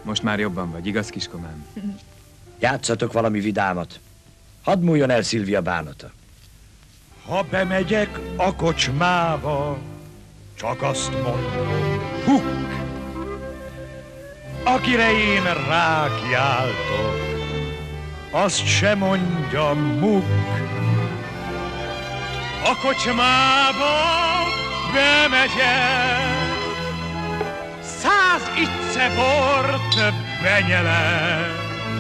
Most már jobban vagy, igaz, kiskomám? Játszatok valami vidámat. Hadd múljon el Szilvia bánata. Ha bemegyek a kocsmába, csak azt mondom, huk! Akire én rákiáltok, azt se mondja muk. A kocsmába bemegyek, 100 icce bort benyelek.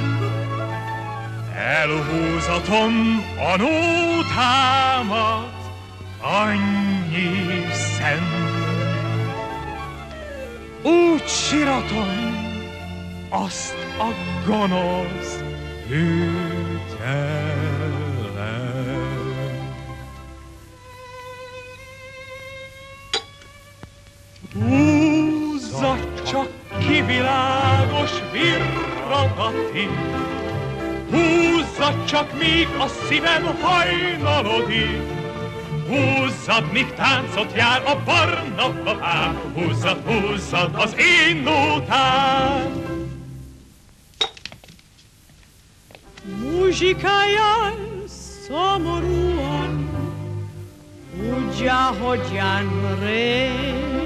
Elhúzatom a nótámat, annyi szent. Úgy siratom azt a gonosz hűtelen. Húzza csak ki világos virradati, húzzad csak, míg a szívem hajnalodik. Húzzad, míg táncot jár a barna babám, húzzad, húzzad az én nótám. Muzsikáján szomorúan, tudja, hogyan rég.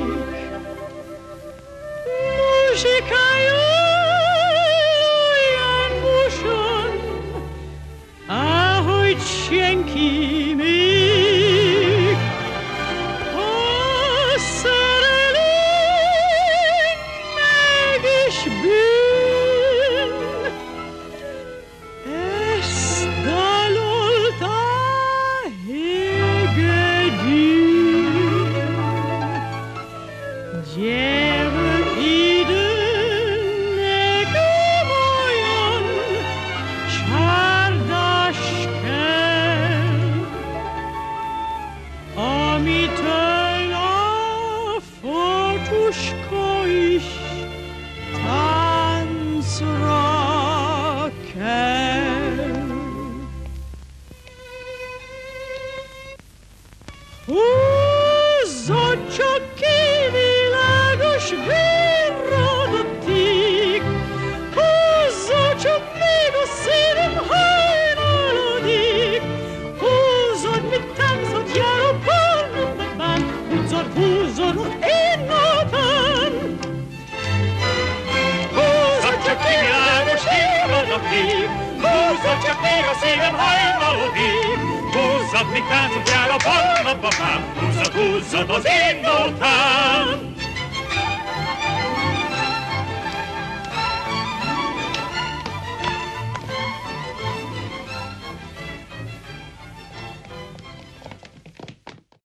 Muzsikáján ahogy senki még, a szerelem meg is bűn. Ezt dalolta hegedűn. Gyermek idő nekem olyan csárdas kell, amitől a fotuska is táncra kell. Húzzad csak ki világos virradatig, húzzad csak még a szívem hajnalodik, húzzad, mit táncot jár a barnabban, húzzad, húzzad az én nótám. Húzzad csak ki világos virradatig, húzzad csak még a szívem hajnalodik, húzzad, míg táncot jár a barna babám, húzzad, húzzad az én nótám.